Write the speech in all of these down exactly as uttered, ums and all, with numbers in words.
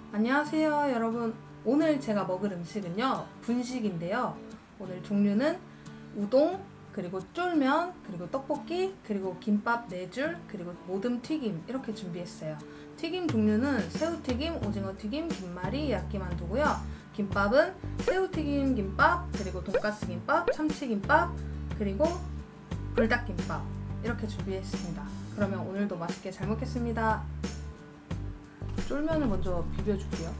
안녕하세요 여러분. 오늘 제가 먹을 음식은요 분식인데요. 오늘 종류는 우동, 그리고 쫄면, 그리고 떡볶이, 그리고 김밥 네 줄, 그리고 모듬 튀김 이렇게 준비했어요. 튀김 종류는 새우튀김, 오징어튀김, 김말이, 야끼만두고요. 김밥은 새우튀김 김밥, 그리고 돈가스 김밥, 참치김밥, 그리고 불닭김밥 이렇게 준비했습니다. 그러면 오늘도 맛있게 잘 먹겠습니다. 쫄면을 먼저 비벼줄게요.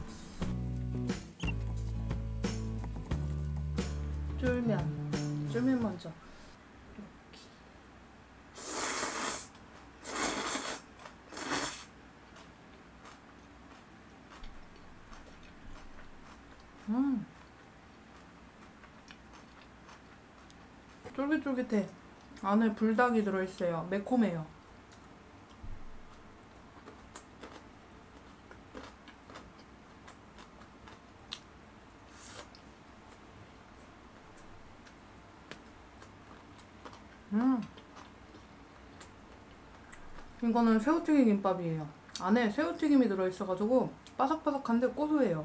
쫄면, 쫄면 먼저 이렇게. 음, 쫄깃쫄깃해. 안에 불닭이 들어있어요. 매콤해요. 음, 이거는 새우튀김 김밥이에요. 안에 새우튀김이 들어있어가지고 바삭바삭한데 고소해요.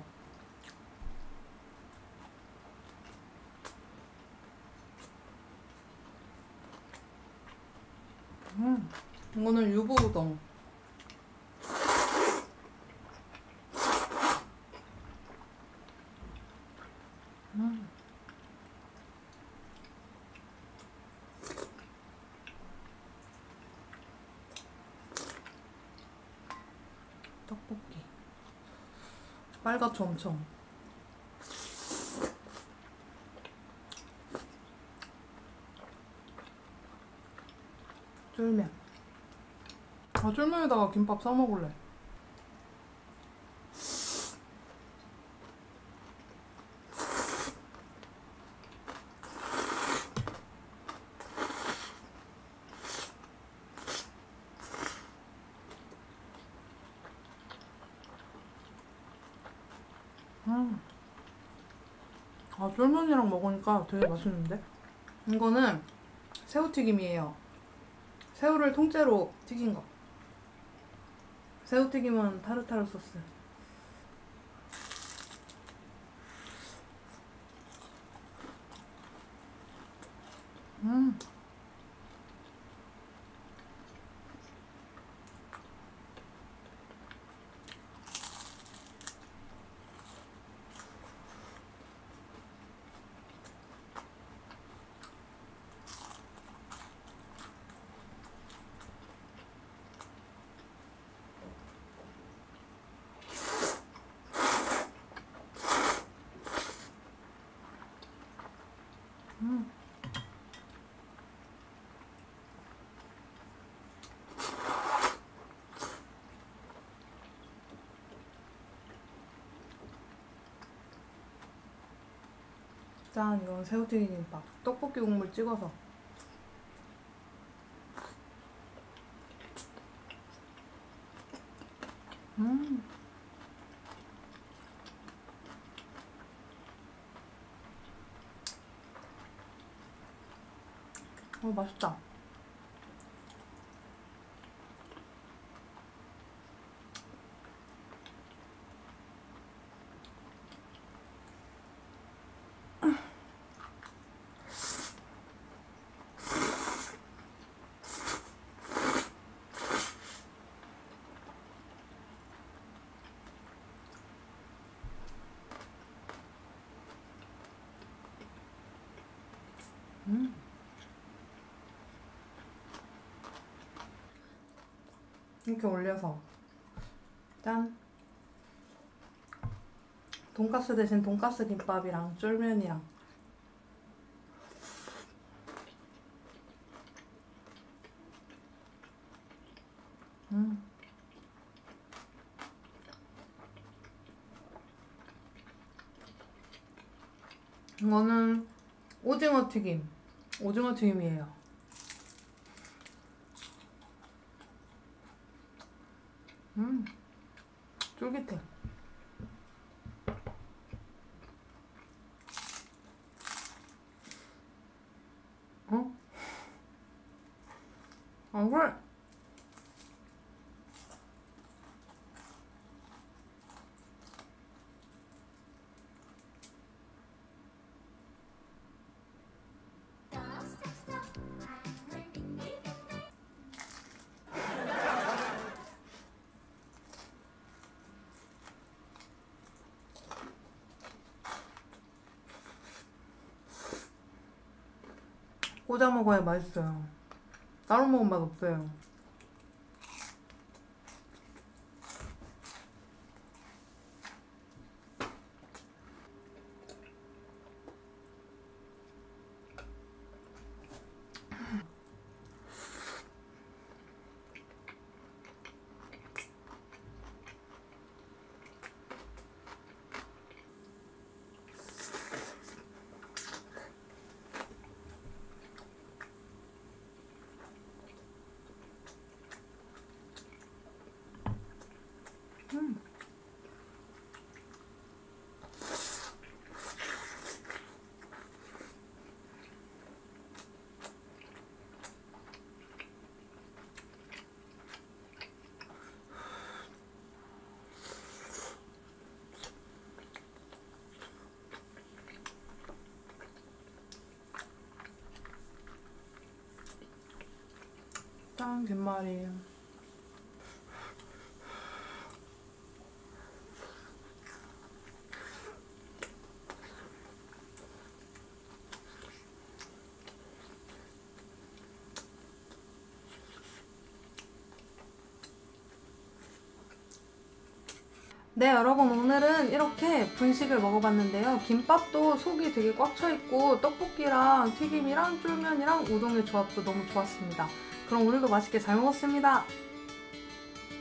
음, 이거는 유부우동. 음, 떡볶이. 빨갛죠 엄청. 쫄면. 아, 쫄면에다가 김밥 싸먹을래. 음. 아, 쫄면이랑 먹으니까 되게 맛있는데? 이거는 새우튀김이에요. 새우를 통째로 튀긴 거. 새우튀김은 타르타르 소스. 음. 음. 짠, 이건 새우튀김 김밥. 떡볶이 국물 찍어서. 음. 어, 맛있다. 음. 이렇게 올려서. 짠. 돈가스 대신 돈가스 김밥이랑 쫄면이랑. 음. 이거는 오징어 튀김. 오징어 튀김이에요. 음. 쫄깃해. 어? 안 그래? 꽂아 먹어야 맛있어요. 따로 먹으면 맛 없어요. 음. 짱 김말이에요. 네, 여러분, 오늘은 이렇게 분식을 먹어봤는데요. 김밥도 속이 되게 꽉 차있고 떡볶이랑 튀김이랑 쫄면이랑 우동의 조합도 너무 좋았습니다. 그럼 오늘도 맛있게 잘 먹었습니다.